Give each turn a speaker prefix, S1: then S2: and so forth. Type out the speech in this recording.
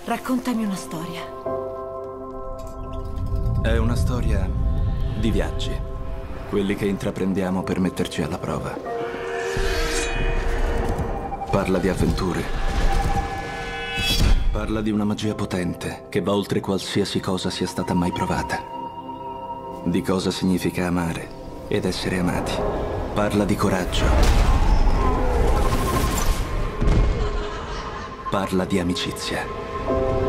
S1: Raccontami una storia.
S2: È una storia di viaggi, quelli che intraprendiamo per metterci alla prova. Parla di avventure. Parla di una magia potente che va oltre qualsiasi cosa sia stata mai provata. Di cosa significa amare ed essere amati. Parla di coraggio. Parla di amicizia.